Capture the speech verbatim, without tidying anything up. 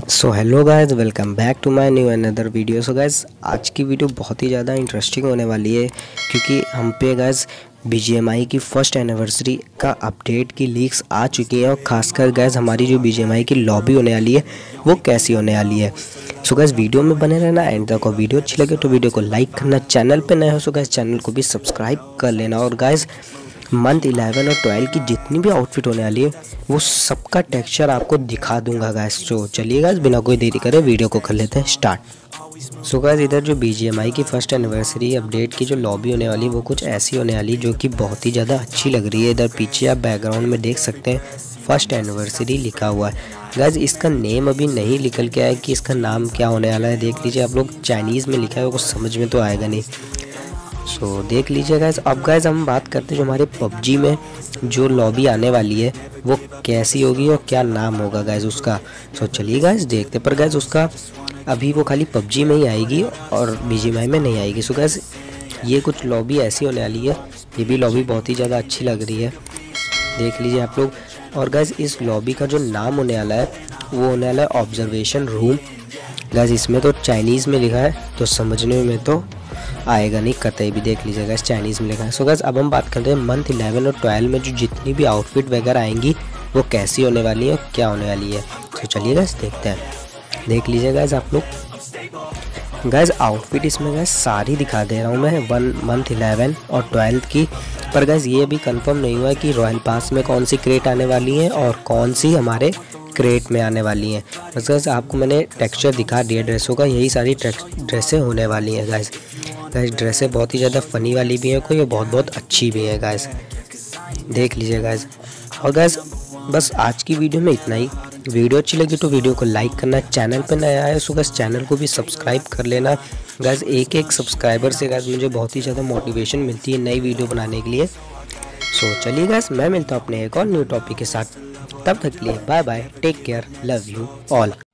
So hello guys, welcome back to my new another video. So guys, आज की video बहुत ही ज़्यादा interesting होने वाली है क्योंकि हम पे guys B G M I की फर्स्ट एनिवर्सरी का अपडेट की लीक्स आ चुकी हैं और ख़ासकर गाइस हमारी जो बी जी एम आई की लॉबी होने वाली है वो कैसी होने वाली है। सो गाइस, वीडियो में बने रहना एंड तक। और वीडियो अच्छी लगे तो वीडियो को लाइक करना, चैनल पे नए हो सो गाइस चैनल को भी सब्सक्राइब कर लेना। और गाइस, मंथ इलेवन और ट्वेल्व की जितनी भी आउटफिट होने वाली है वो सबका टेक्सचर आपको दिखा दूंगा गाइस। तो चलिए गाइस, बिना कोई देरी करे वीडियो को कर लेते हैं स्टार्ट। सो गाइस, इधर जो बी जी एम आई की फर्स्ट एनिवर्सरी अपडेट की जो लॉबी होने वाली वो कुछ ऐसी होने वाली जो कि बहुत ही ज़्यादा अच्छी लग रही है। इधर पीछे आप बैकग्राउंड में देख सकते हैं फर्स्ट एनिवर्सरी लिखा हुआ है। गाइस, इसका नेम अभी नहीं निकल के आया कि इसका नाम क्या होने वाला है। देख लीजिए आप लोग, चाइनीज़ में लिखा है, वो समझ में तो आएगा नहीं। सो so, देख लीजिए गाइस। अब गाइस हम बात करते हैं जो हमारे पबजी में जो लॉबी आने वाली है वो कैसी होगी और क्या नाम होगा गाइस उसका। सो so, चलिए गाइस देखते। पर गाइस उसका अभी वो खाली पबजी में ही आएगी और बी जी एम आई में नहीं आएगी। सो so, गाइस ये कुछ लॉबी ऐसी होने वाली है, ये भी लॉबी बहुत ही ज़्यादा अच्छी लग रही है, देख लीजिए आप लोग। और गाइस इस लॉबी का जो नाम होने वाला है वो होने वाला है ऑब्जर्वेशन रूम। गाइस इसमें तो चाइनीज़ में लिखा है तो समझने में तो आएगा नहीं कतई भी, देख लीजिएगा इस चाइनीज़ में लिखा है। सो गाइस अब हम बात करते हैं मंथ इलेवन और ट्वेल्व में जो जितनी भी आउटफिट वगैरह आएंगी वो कैसी होने वाली है, क्या होने वाली है। तो चलिए गाइस देखते हैं, देख लीजिए गाइस आप लोग। गाइस आउटफिट इसमें गाइस सारी दिखा दे रहा हूँ मैं, वन मंथ इलेवन और ट्वेल्व की। पर गाइस ये अभी कंफर्म नहीं हुआ है कि रॉयल पास में कौन सी क्रेट आने वाली है और कौन सी हमारे क्रेट में आने वाली हैं। बस गाइस आपको मैंने टेक्सचर दिखा दिया ड्रेसों का, यही सारी ड्रेसें होने वाली हैं गाइस। गाइस ड्रेसें बहुत ही ज़्यादा फ़नी वाली भी हैं, कोई बहुत बहुत अच्छी भी है गाइस, देख लीजिए गाइस। और गाइस बस आज की वीडियो में इतना ही। वीडियो अच्छी लगी तो वीडियो को लाइक करना, चैनल पे नया है सो गाइस चैनल को भी सब्सक्राइब कर लेना। गाइस एक एक सब्सक्राइबर से गाइस मुझे बहुत ही ज़्यादा मोटिवेशन मिलती है नई वीडियो बनाने के लिए। सो चलिए गाइस, मैं मिलता हूँ अपने एक और न्यू टॉपिक के साथ। तब तक के लिए bye bye, take care, love you all.